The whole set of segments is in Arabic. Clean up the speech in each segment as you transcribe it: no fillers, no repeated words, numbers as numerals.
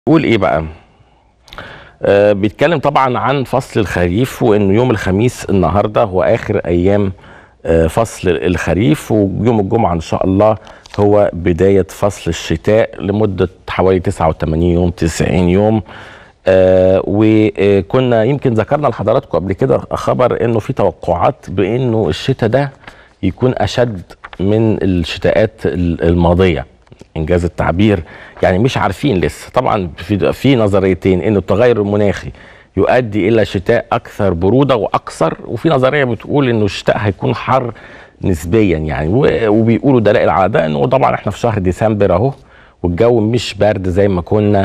قول ايه بقى. بيتكلم طبعا عن فصل الخريف، وانه يوم الخميس النهارده هو اخر ايام فصل الخريف، ويوم الجمعه ان شاء الله هو بدايه فصل الشتاء لمده حوالي 89 يوم 90 يوم. وكنا يمكن ذكرنا لحضراتكم قبل كده خبر انه في توقعات بانه الشتاء ده يكون اشد من الشتاءات الماضيه، انجاز التعبير. يعني مش عارفين لسه، طبعا في نظريتين، انه التغير المناخي يؤدي الى شتاء اكثر بروده واقصر، وفي نظريه بتقول انه الشتاء هيكون حر نسبيا يعني. وبيقولوا دلائل على ده انه طبعا احنا في شهر ديسمبر اهو، والجو مش برد زي ما كنا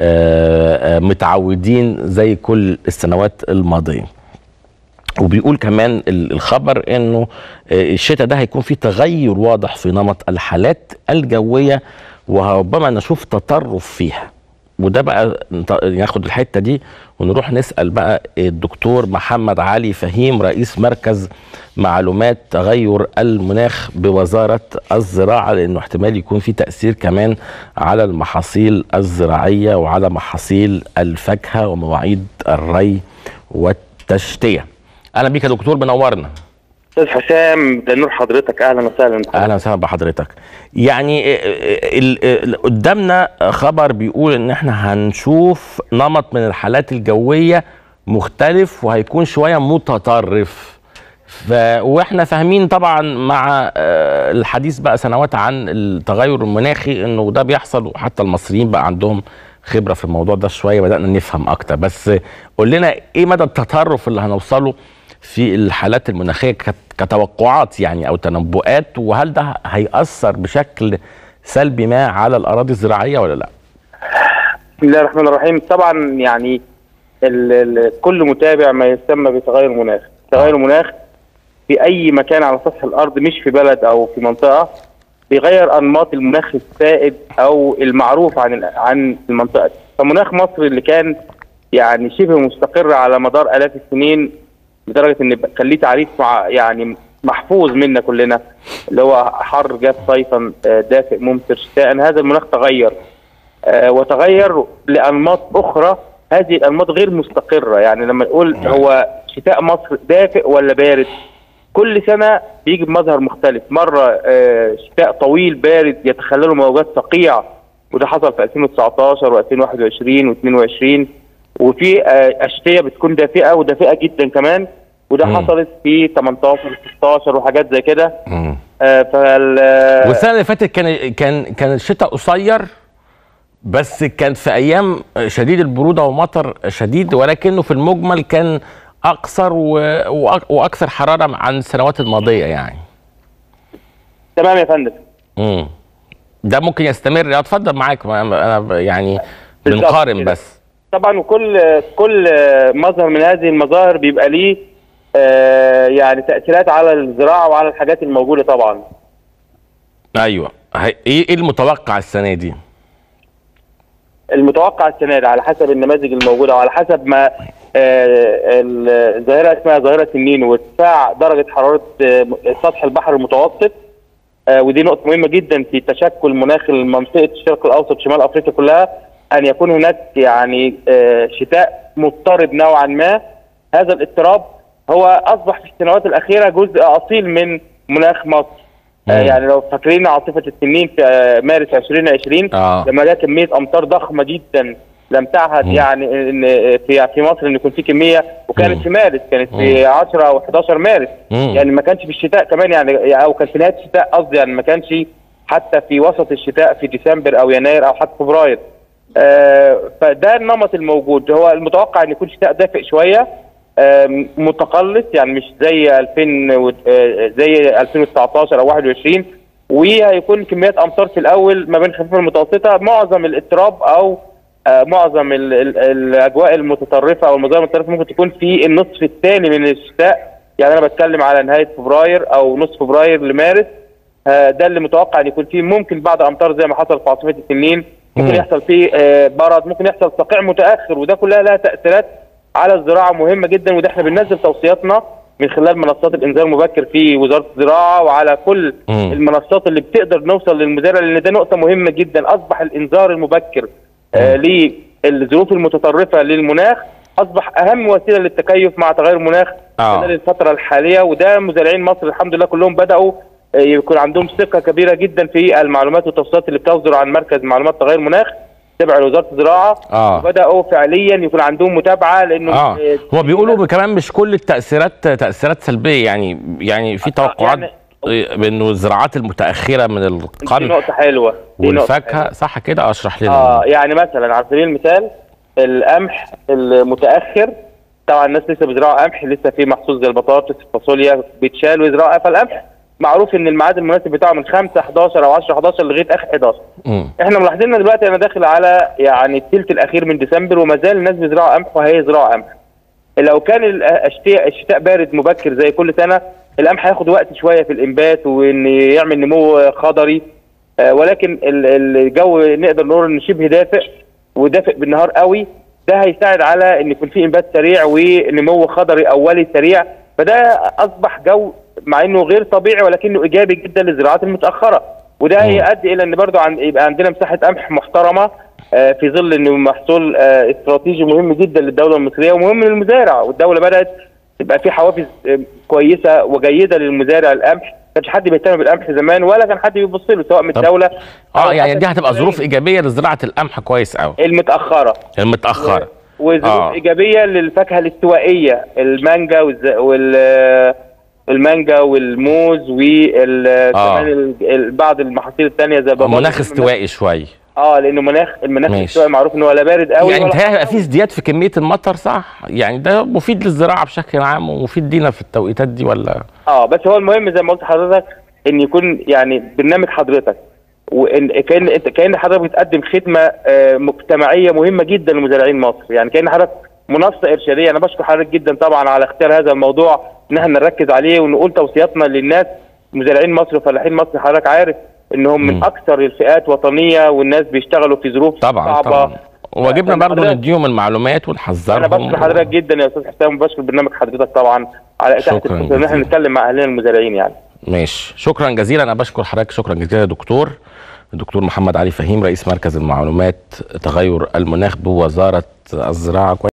متعودين زي كل السنوات الماضيه. وبيقول كمان الخبر انه الشتاء ده هيكون فيه تغير واضح في نمط الحالات الجويه، وربما نشوف تطرف فيها. وده بقى ناخد الحته دي ونروح نسال بقى الدكتور محمد علي فهيم، رئيس مركز معلومات تغير المناخ بوزاره الزراعه، لانه احتمال يكون في تاثير كمان على المحاصيل الزراعيه وعلى محاصيل الفاكهه ومواعيد الري والتشتيه. اهلا بيك يا دكتور، منورنا. استاذ حسام، ده نور حضرتك، اهلا وسهلا. اهلا وسهلا بحضرتك. يعني قدامنا خبر بيقول ان احنا هنشوف نمط من الحالات الجويه مختلف وهيكون شويه متطرف. واحنا فاهمين طبعا مع الحديث بقى سنوات عن التغير المناخي انه ده بيحصل، وحتى المصريين بقى عندهم خبره في الموضوع ده شويه، بدانا نفهم اكتر. بس قول لنا ايه مدى التطرف اللي هنوصله في الحالات المناخيه كتوقعات يعني او تنبؤات، وهل ده هيأثر بشكل سلبي ما على الاراضي الزراعيه ولا لا؟ بسم الله الرحمن الرحيم. طبعا يعني كل متابع ما يسمى بتغير مناخ، تغير مناخ في اي مكان على سطح الارض، مش في بلد او في منطقه، بيغير انماط المناخ السائد او المعروف عن المنطقه دي. فمناخ مصر اللي كان يعني شبه مستقر على مدار الاف السنين، لدرجه ان كان ليه تعريف يعني محفوظ منا كلنا، اللي هو حر جاف صيفا دافئ ممطر شتاء. هذا المناخ تغير وتغير لانماط اخرى. هذه الانماط غير مستقره. يعني لما نقول هو شتاء مصر دافئ ولا بارد، كل سنه بيجي بمظهر مختلف. مره شتاء طويل بارد يتخلله موجات صقيع، وده حصل في 2019 و2021 و22. وفي اشتيه بتكون دافئه ودافئه جدا كمان، وده حصلت في 18 16 وحاجات زي كده. والسنه اللي فاتت كان الشتاء قصير، بس كان في ايام شديد البروده ومطر شديد، ولكنه في المجمل كان اقصر واكثر حراره عن السنوات الماضيه يعني. تمام يا فندم. ده ممكن يستمر. اتفضل معاك، انا يعني بنقارن بس. طبعا، وكل مظهر من هذه المظاهر بيبقى ليه يعني تأثيرات على الزراعة وعلى الحاجات الموجودة طبعا. ايوه، ايه المتوقع السنة دي؟ المتوقع السنة دي على حسب النماذج الموجودة وعلى حسب ما الظاهرة اسمها ظاهرة النينو، وارتفاع درجة حرارة سطح البحر المتوسط. ودي نقطة مهمة جدا في تشكل مناخ منطقة الشرق الأوسط شمال أفريقيا كلها، أن يكون هناك يعني شتاء مضطرب نوعا ما. هذا الاضطراب هو أصبح في السنوات الأخيرة جزء أصيل من مناخ مصر. يعني لو فاكرين عاصفة التنين في مارس 2020 لما جاء كمية أمطار ضخمة جدا لم تعهد يعني إن في مصر إن يكون في كمية، وكانت في مارس، كانت في 10 أو 11 مارس. يعني ما كانش في الشتاء كمان، يعني أو كان في نهاية الشتاء قصدي، يعني ما كانش حتى في وسط الشتاء في ديسمبر أو يناير أو حتى فبراير. فده النمط الموجود. هو المتوقع ان يكون شتاء دافئ شويه متقلص، يعني مش زي 2019 او 21، وهيكون كميات امطار في الاول ما بين خفيفه والمتوسطه. معظم الاضطراب او معظم الاجواء المتطرفه او المظاهر المتطرفه ممكن تكون في النصف الثاني من الشتاء. يعني انا بتكلم على نهايه فبراير او نصف فبراير لمارس. ده اللي متوقع ان يكون فيه ممكن بعض امطار زي ما حصل في عاصفه التنين، ممكن يحصل فيه برد، ممكن يحصل صقيع متاخر، وده كلها لها تاثيرات على الزراعه مهمه جدا. وده احنا بننزل توصياتنا من خلال منصات الانذار المبكر في وزاره الزراعه وعلى كل المنصات اللي بتقدر نوصل للمزارع، لان ده نقطه مهمه جدا. اصبح الانذار المبكر للظروف المتطرفه للمناخ اصبح اهم وسيله للتكيف مع تغير المناخ خلال الفتره الحاليه. وده مزارعين مصر الحمد لله كلهم بداوا يكون عندهم ثقه كبيره جدا في المعلومات والتوصيات اللي بتصدر عن مركز معلومات تغير المناخ تبع لوزاره الزراعه. وبداوا فعليا يكون عندهم متابعه لانه هو بيقولوا كمان مش كل التاثيرات تاثيرات سلبيه، يعني في توقعات بانه الزراعات المتاخره من القمح دي نقطه حلوه والفاكهه، صح كده؟ اشرح لنا. يعني مثلا على سبيل المثال القمح المتاخر، طبعا الناس لسه بيزرعوا قمح، لسه في محصول زي البطاطس الفاصوليا بيتشال ويزرعوا. فالقمح معروف ان الميعاد المناسب بتاعه من 5/11 او 10/11 لغايه اخر 11. احنا ملاحظين دلوقتي انا داخل على يعني الثلث الاخير من ديسمبر وما زال الناس بيزرعوا قمح وهيزرعوا قمح. لو كان الشتاء بارد مبكر زي كل سنه القمح هياخد وقت شويه في الانبات وان يعمل نمو خضري، ولكن الجو نقدر نقول انه شبه دافئ ودافئ بالنهار قوي، ده هيساعد على ان يكون في انبات سريع ونمو خضري اولي سريع. فده اصبح جو مع انه غير طبيعي ولكنه ايجابي جدا للزراعات المتاخره، وده هيؤدي الى ان برضه يبقى عندنا مساحه قمح محترمه في ظل انه محصول استراتيجي مهم جدا للدوله المصريه ومهم للمزارع. والدوله بدات تبقى في حوافز كويسه وجيده للمزارع. القمح ما كانش حد بيهتم بالقمح زمان ولا كان حد بيبص له سواء من الدوله يعني دي هتبقى ظروف ايجابيه لزراعه القمح كويس قوي المتاخره وظروف ايجابيه للفاكهه الاستوائيه، المانجا والمانجا والموز وكمان بعض المحاصيل الثانيه زي مناخ استوائي شويه. لانه المناخ الاستوائي معروف ان هو لا بارد قوي يعني هيبقى في ازدياد في كميه المطر، صح؟ يعني ده مفيد للزراعه بشكل عام ومفيد لينا في التوقيتات دي ولا؟ بس هو المهم زي ما قلت لحضرتك ان يكون يعني برنامج حضرتك وان كان حضرتك بتقدم خدمه مجتمعيه مهمه جدا لمزارعين مصر، يعني كان حضرتك منصه ارشاديه. انا بشكر حضرتك جدا طبعا على اختيار هذا الموضوع ان احنا نركز عليه ونقول توصياتنا للناس. مزارعين مصر وفلاحين مصر حضرتك عارف انهم من اكثر الفئات وطنيه والناس بيشتغلوا في ظروف صعبه. وواجبنا برضه نديهم المعلومات ونحذرهم. انا بشكر حضرتك جدا يا استاذ حسام وبشكر برنامج حضرتك طبعا على اتاحه الفرصه ان احنا نتكلم مع اهلنا المزارعين. يعني ماشي، شكرا جزيلا. انا بشكر حضرتك شكرا جزيلا يا دكتور محمد علي فهيم، رئيس مركز المعلومات تغير المناخ بوزاره الزراعه.